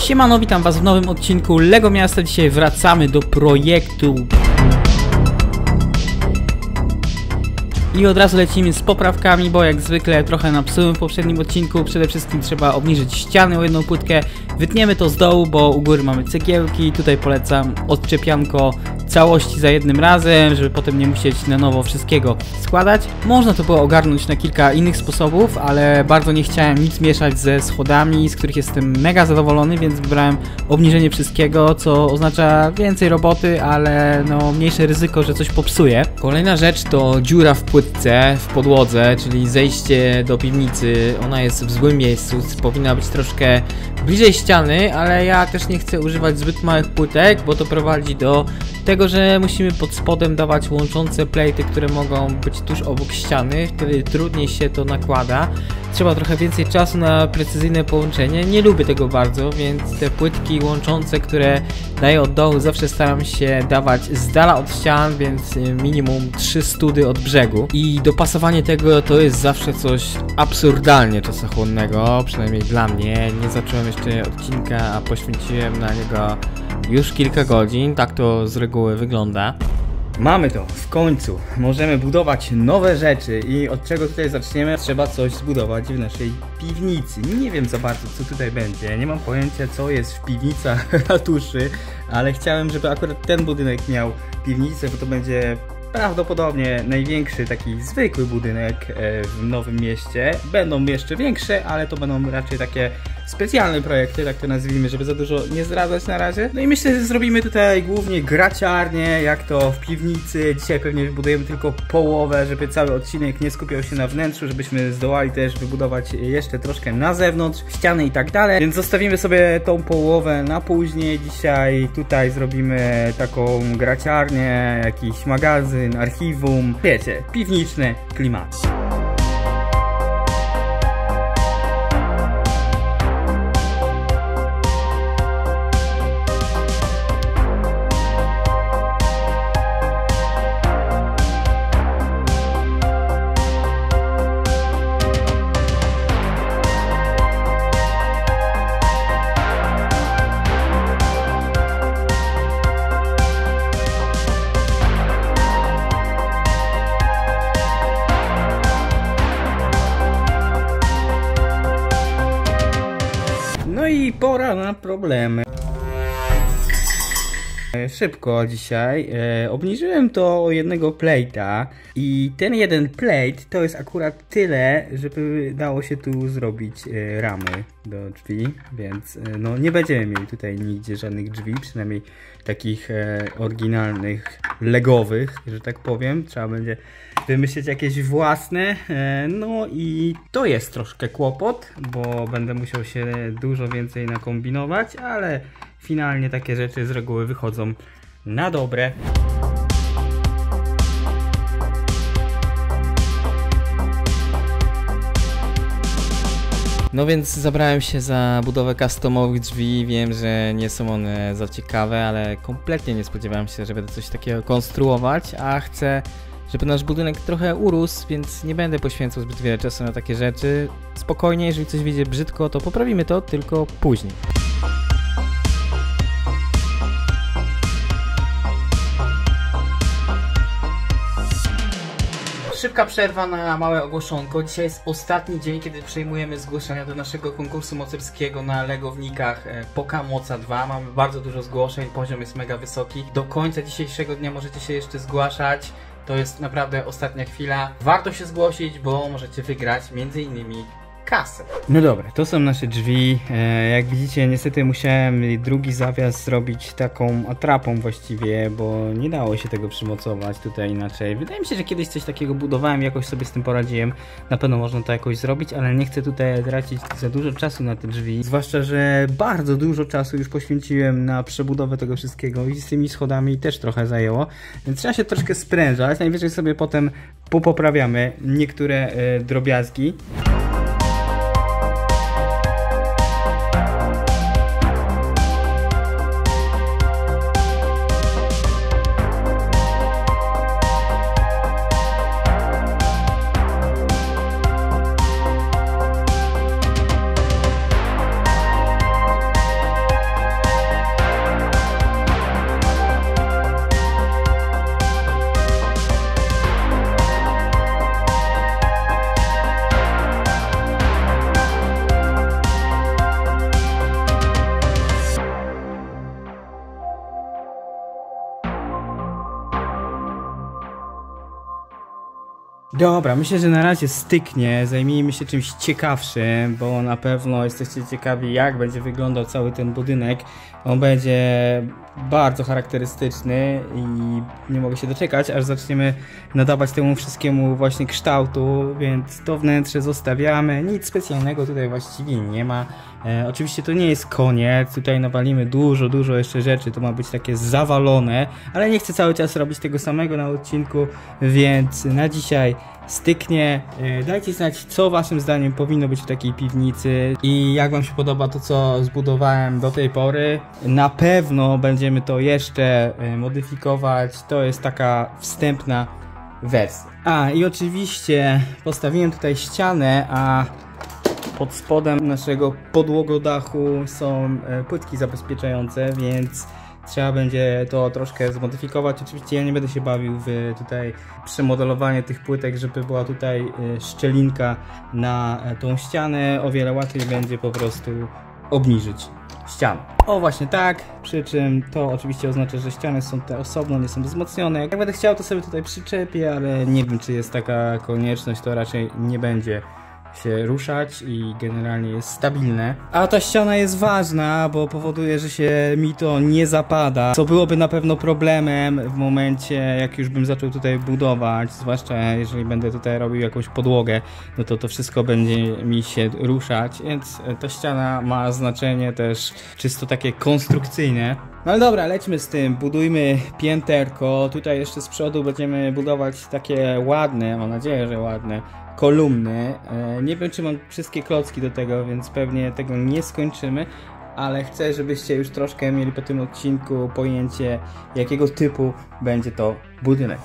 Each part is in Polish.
Siemano, witam was w nowym odcinku LEGO Miasta. Dzisiaj wracamy do projektu i od razu lecimy z poprawkami, bo jak zwykle trochę napsułem w poprzednim odcinku. Przede wszystkim trzeba obniżyć ściany o jedną płytkę. Wytniemy to z dołu, bo u góry mamy cegiełki. Tutaj polecam odczepianko całości za jednym razem, żeby potem nie musieć na nowo wszystkiego składać. Można to było ogarnąć na kilka innych sposobów, ale bardzo nie chciałem nic mieszać ze schodami, z których jestem mega zadowolony, więc wybrałem obniżenie wszystkiego, co oznacza więcej roboty, ale no mniejsze ryzyko, że coś popsuje. Kolejna rzecz to dziura w płytce, w podłodze, czyli zejście do piwnicy. Ona jest w złym miejscu, powinna być troszkę bliżej ściany, ale ja też nie chcę używać zbyt małych płytek, bo to prowadzi do tego, że musimy pod spodem dawać łączące plejty, które mogą być tuż obok ściany, wtedy trudniej się to nakłada. Trzeba trochę więcej czasu na precyzyjne połączenie. Nie lubię tego bardzo, więc te płytki łączące, które daję od dołu, zawsze staram się dawać z dala od ścian, więc minimum 3 study od brzegu. I dopasowanie tego to jest zawsze coś absurdalnie czasochłonnego, przynajmniej dla mnie. Nie zacząłem jeszcze odcinka, a poświęciłem na niego już kilka godzin. Tak to z reguły wygląda. Mamy to, w końcu możemy budować nowe rzeczy i od czego tutaj zaczniemy? Trzeba coś zbudować w naszej piwnicy. Nie wiem za bardzo, co tutaj będzie, nie mam pojęcia, co jest w piwnicach ratuszy, ale chciałem, żeby akurat ten budynek miał piwnicę, bo to będzie prawdopodobnie największy taki zwykły budynek w Nowym Mieście. Będą jeszcze większe, ale to będą raczej takie specjalne projekty, tak to nazwijmy, żeby za dużo nie zdradzać na razie. No i myślę, że zrobimy tutaj głównie graciarnię, jak to w piwnicy. Dzisiaj pewnie wybudujemy tylko połowę, żeby cały odcinek nie skupiał się na wnętrzu, żebyśmy zdołali też wybudować jeszcze troszkę na zewnątrz, ściany i tak dalej. Więc zostawimy sobie tą połowę na później. Dzisiaj tutaj zrobimy taką graciarnię, jakiś magazyn, archiwum, wiecie, piwniczne klimaty. No i pora na problemy. Szybko dzisiaj. Obniżyłem to o jednego plate'a i ten jeden plate to jest akurat tyle, żeby dało się tu zrobić ramy do drzwi, więc no nie będziemy mieli tutaj nigdzie żadnych drzwi, przynajmniej takich oryginalnych, legowych, że tak powiem. Trzeba będzie wymyślić jakieś własne, no i to jest troszkę kłopot, bo będę musiał się dużo więcej nakombinować, ale finalnie takie rzeczy z reguły wychodzą na dobre. No więc zabrałem się za budowę customowych drzwi. Wiem, że nie są one za ciekawe, ale kompletnie nie spodziewałem się, że będę coś takiego konstruować, a chcę, żeby nasz budynek trochę urósł, więc nie będę poświęcał zbyt wiele czasu na takie rzeczy. Spokojnie, jeżeli coś wyjdzie brzydko, to poprawimy to, tylko później. Szybka przerwa na małe ogłoszonko. Dzisiaj jest ostatni dzień, kiedy przejmujemy zgłoszenia do naszego konkursu mocerskiego na legownikach Poka Moca 2. Mamy bardzo dużo zgłoszeń, poziom jest mega wysoki. Do końca dzisiejszego dnia możecie się jeszcze zgłaszać. To jest naprawdę ostatnia chwila. Warto się zgłosić, bo możecie wygrać m.in. kasę. No dobra, to są nasze drzwi. Jak widzicie, niestety musiałem drugi zawias zrobić taką atrapą właściwie, bo nie dało się tego przymocować tutaj inaczej. Wydaje mi się, że kiedyś coś takiego budowałem, jakoś sobie z tym poradziłem. Na pewno można to jakoś zrobić, ale nie chcę tutaj tracić za dużo czasu na te drzwi. Zwłaszcza, że bardzo dużo czasu już poświęciłem na przebudowę tego wszystkiego i z tymi schodami też trochę zajęło. Więc trzeba się troszkę sprężać. Najwyżej sobie potem popoprawiamy niektóre drobiazgi. Dobra, myślę, że na razie styknie, zajmijmy się czymś ciekawszym, bo na pewno jesteście ciekawi, jak będzie wyglądał cały ten budynek. On będzie bardzo charakterystyczny i nie mogę się doczekać, aż zaczniemy nadawać temu wszystkiemu właśnie kształtu, więc to wnętrze zostawiamy, nic specjalnego tutaj właściwie nie ma. Oczywiście to nie jest koniec, tutaj nawalimy dużo jeszcze rzeczy, to ma być takie zawalone, ale nie chcę cały czas robić tego samego na odcinku, więc na dzisiaj styknie. Dajcie znać, co waszym zdaniem powinno być w takiej piwnicy i jak wam się podoba to, co zbudowałem do tej pory. Na pewno będziemy to jeszcze modyfikować, to jest taka wstępna wersja. I oczywiście postawiłem tutaj ścianę, a pod spodem naszego podłogodachu są płytki zabezpieczające, więc trzeba będzie to troszkę zmodyfikować. Oczywiście ja nie będę się bawił w tutaj przemodelowanie tych płytek, żeby była tutaj szczelinka na tą ścianę. O wiele łatwiej będzie po prostu obniżyć ścianę. O właśnie tak, przy czym to oczywiście oznacza, że ściany są te osobno, nie są wzmocnione. Jak będę chciał, to sobie tutaj przyczepię, ale nie wiem, czy jest taka konieczność, to raczej nie będzie się ruszać i generalnie jest stabilne. A ta ściana jest ważna, bo powoduje, że się mi to nie zapada, co byłoby na pewno problemem w momencie, jak już bym zaczął tutaj budować, zwłaszcza jeżeli będę tutaj robił jakąś podłogę, no to wszystko będzie mi się ruszać, więc ta ściana ma znaczenie też czysto takie konstrukcyjne. No ale dobra, lećmy z tym, budujmy pięterko. Tutaj jeszcze z przodu będziemy budować takie ładne, mam nadzieję, że ładne kolumny. Nie wiem, czy mam wszystkie klocki do tego, więc pewnie tego nie skończymy, ale chcę, żebyście już troszkę mieli po tym odcinku pojęcie, jakiego typu będzie to budynek.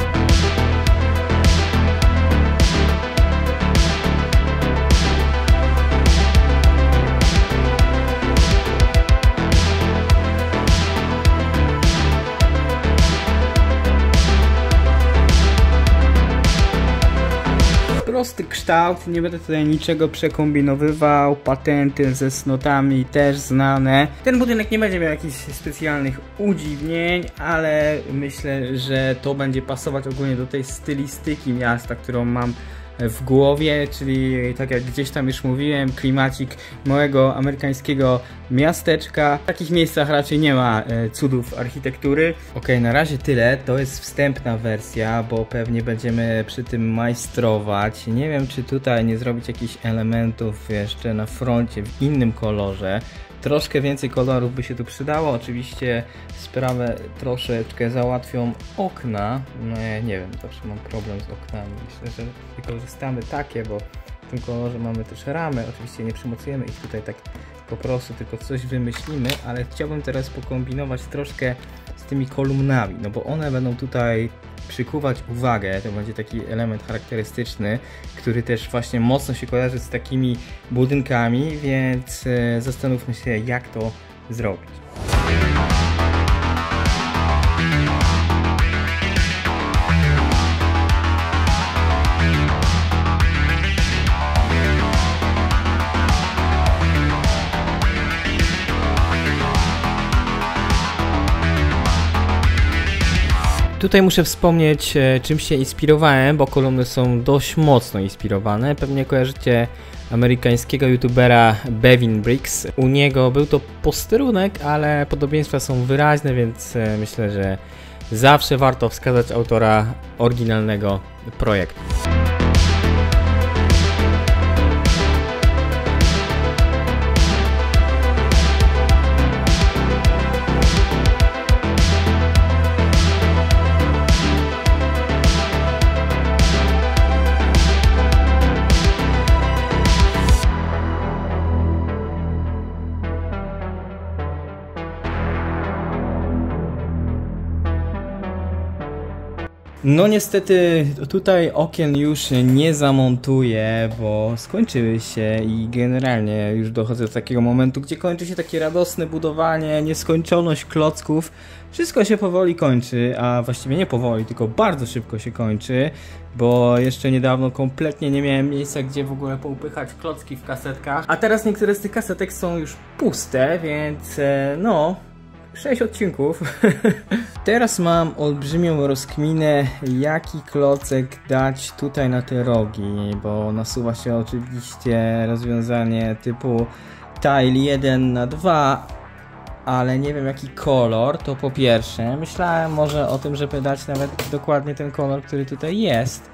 Prosty kształt, nie będę tutaj niczego przekombinowywał, patenty ze cnotami też znane. Ten budynek nie będzie miał jakichś specjalnych udziwnień, ale myślę, że to będzie pasować ogólnie do tej stylistyki miasta, którą mam w głowie, czyli tak jak gdzieś tam już mówiłem, klimacik małego amerykańskiego miasteczka. W takich miejscach raczej nie ma cudów architektury. Ok, na razie tyle, to jest wstępna wersja, bo pewnie będziemy przy tym majstrować. Nie wiem, czy tutaj nie zrobić jakichś elementów jeszcze na froncie w innym kolorze. Troszkę więcej kolorów by się tu przydało. Oczywiście sprawę troszeczkę załatwią okna. No ja nie wiem, zawsze mam problem z oknami. Myślę, że wykorzystamy takie, bo w tym kolorze mamy też ramy. Oczywiście nie przymocujemy ich tutaj tak po prostu, tylko coś wymyślimy, ale chciałbym teraz pokombinować troszkę z tymi kolumnami, no bo one będą tutaj przykuwać uwagę, to będzie taki element charakterystyczny, który też właśnie mocno się kojarzy z takimi budynkami, więc zastanówmy się, jak to zrobić. Tutaj muszę wspomnieć, czym się inspirowałem, bo kolumny są dość mocno inspirowane. Pewnie kojarzycie amerykańskiego youtubera Bevin Briggs. U niego był to posterunek, ale podobieństwa są wyraźne, więc myślę, że zawsze warto wskazać autora oryginalnego projektu. No niestety tutaj okien już nie zamontuję, bo skończyły się i generalnie już dochodzę do takiego momentu, gdzie kończy się takie radosne budowanie, nieskończoność klocków. Wszystko się powoli kończy, a właściwie nie powoli, tylko bardzo szybko się kończy, bo jeszcze niedawno kompletnie nie miałem miejsca, gdzie w ogóle poupychać klocki w kasetkach, a teraz niektóre z tych kasetek są już puste, więc no... 6 odcinków. Teraz mam olbrzymią rozkminę, jaki klocek dać tutaj na te rogi, bo nasuwa się oczywiście rozwiązanie typu tile 1×2, ale nie wiem jaki kolor, to po pierwsze. Myślałem może o tym, żeby dać nawet dokładnie ten kolor, który tutaj jest,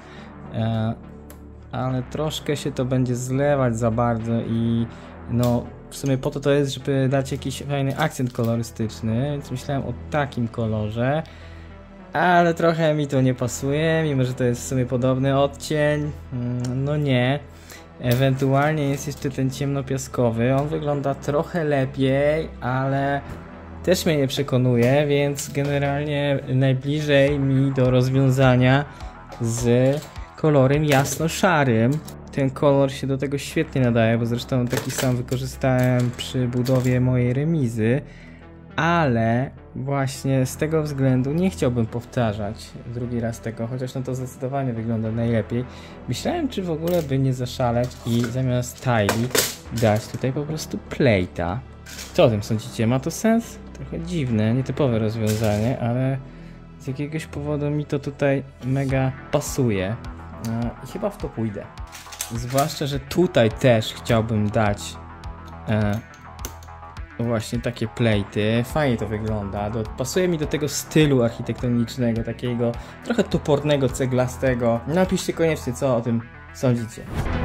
ale troszkę się to będzie zlewać za bardzo i no w sumie po to jest, żeby dać jakiś fajny akcent kolorystyczny, więc myślałem o takim kolorze, ale trochę mi to nie pasuje, mimo że to jest w sumie podobny odcień, no nie. Ewentualnie jest jeszcze ten ciemnopiaskowy, on wygląda trochę lepiej, ale też mnie nie przekonuje, więc generalnie najbliżej mi do rozwiązania z kolorem jasno-szarym. Ten kolor się do tego świetnie nadaje, bo zresztą taki sam wykorzystałem przy budowie mojej remizy, ale właśnie z tego względu nie chciałbym powtarzać drugi raz tego, chociaż no to zdecydowanie wygląda najlepiej. Myślałem, czy w ogóle by nie zaszaleć i zamiast tile dać tutaj po prostu plate'a. Co o tym sądzicie? Ma to sens? Trochę dziwne, nietypowe rozwiązanie, ale z jakiegoś powodu mi to tutaj mega pasuje. I chyba w to pójdę. Zwłaszcza, że tutaj też chciałbym dać właśnie takie plejty. Fajnie to wygląda. Pasuje mi do tego stylu architektonicznego, takiego trochę topornego, ceglastego. Napiszcie koniecznie, co o tym sądzicie.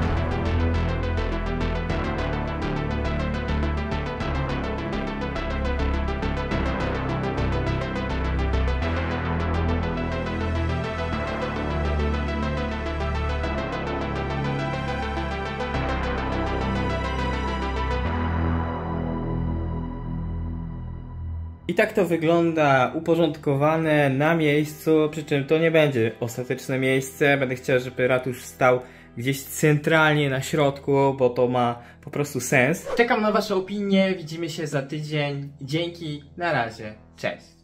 I tak to wygląda uporządkowane na miejscu, przy czym to nie będzie ostateczne miejsce. Będę chciał, żeby ratusz stał gdzieś centralnie na środku, bo to ma po prostu sens. Czekam na wasze opinie, widzimy się za tydzień. Dzięki, na razie, cześć.